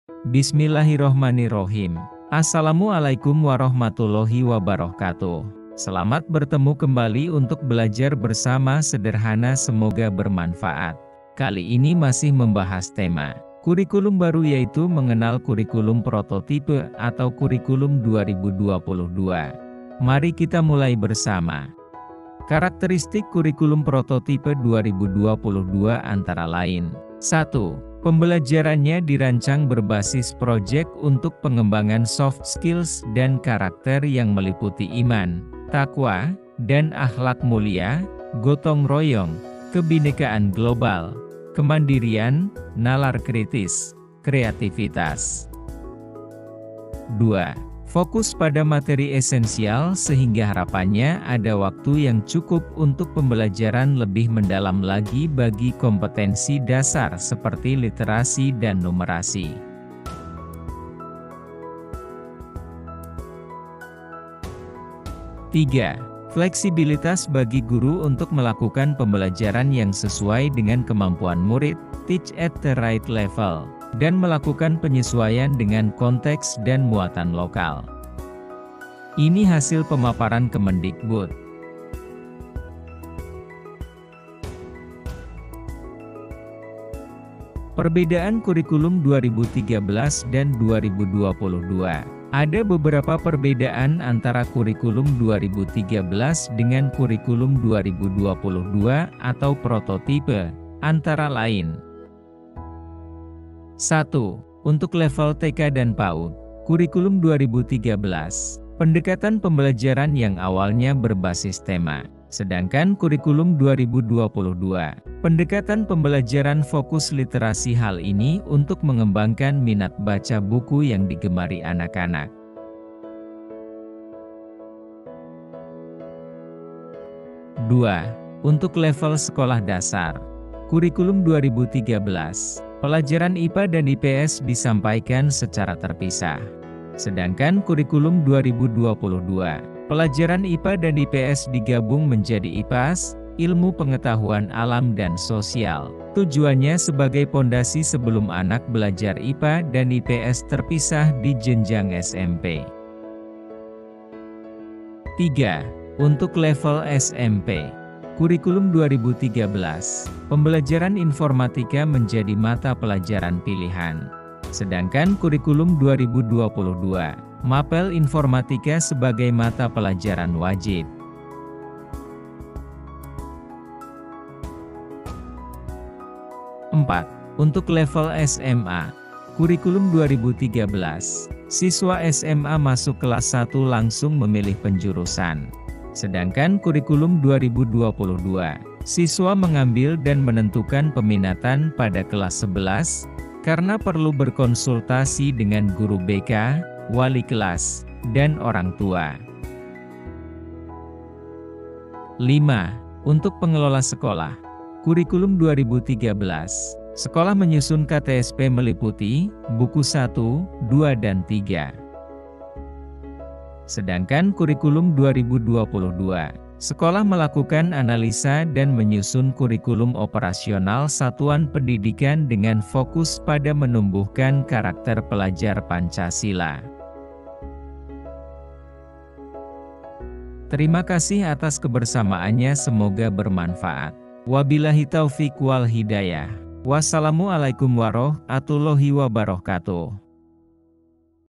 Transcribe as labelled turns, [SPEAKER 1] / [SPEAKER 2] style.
[SPEAKER 1] Bismillahirrohmanirrohim. Assalamualaikum warahmatullahi wabarakatuh. Selamat bertemu kembali untuk belajar bersama sederhana, semoga bermanfaat. Kali ini masih membahas tema kurikulum baru, yaitu mengenal kurikulum prototipe atau kurikulum 2022. Mari kita mulai bersama. Karakteristik kurikulum prototipe 2022 antara lain: 1. Pembelajarannya dirancang berbasis proyek untuk pengembangan soft skills dan karakter yang meliputi iman, takwa, dan akhlak mulia, gotong royong, kebinekaan global, kemandirian, nalar kritis, kreativitas. 2. Fokus pada materi esensial sehingga harapannya ada waktu yang cukup untuk pembelajaran lebih mendalam lagi bagi kompetensi dasar seperti literasi dan numerasi. 3. Fleksibilitas bagi guru untuk melakukan pembelajaran yang sesuai dengan kemampuan murid, teach at the right level, dan melakukan penyesuaian dengan konteks dan muatan lokal. Ini hasil pemaparan Kemendikbud. Perbedaan kurikulum 2013 dan 2022. Ada beberapa perbedaan antara kurikulum 2013 dengan kurikulum 2022 atau prototipe, antara lain: 1. Untuk level TK dan PAUD, kurikulum 2013, pendekatan pembelajaran yang awalnya berbasis tema. Sedangkan kurikulum 2022, pendekatan pembelajaran fokus literasi. Hal ini untuk mengembangkan minat baca buku yang digemari anak-anak. 2. Untuk level sekolah dasar, kurikulum 2013, pelajaran IPA dan IPS disampaikan secara terpisah. Sedangkan kurikulum 2022, pelajaran IPA dan IPS digabung menjadi IPAS, ilmu pengetahuan alam dan sosial. Tujuannya sebagai pondasi sebelum anak belajar IPA dan IPS terpisah di jenjang SMP. 3. Untuk level SMP, kurikulum 2013, pembelajaran informatika menjadi mata pelajaran pilihan. Sedangkan kurikulum 2022, mapel informatika sebagai mata pelajaran wajib. 4. Untuk level SMA, kurikulum 2013, siswa SMA masuk kelas 1 langsung memilih penjurusan. Sedangkan kurikulum 2022, siswa mengambil dan menentukan peminatan pada kelas 11, karena perlu berkonsultasi dengan guru BK, wali kelas, dan orang tua. 5. Untuk pengelola sekolah, kurikulum 2013, sekolah menyusun KTSP meliputi buku 1, 2, dan 3. Sedangkan kurikulum 2022, sekolah melakukan analisa dan menyusun kurikulum operasional satuan pendidikan dengan fokus pada menumbuhkan karakter pelajar Pancasila. Terima kasih atas kebersamaannya, semoga bermanfaat. Wabillahi taufik wal hidayah. Wassalamualaikum warahmatullahi wabarakatuh.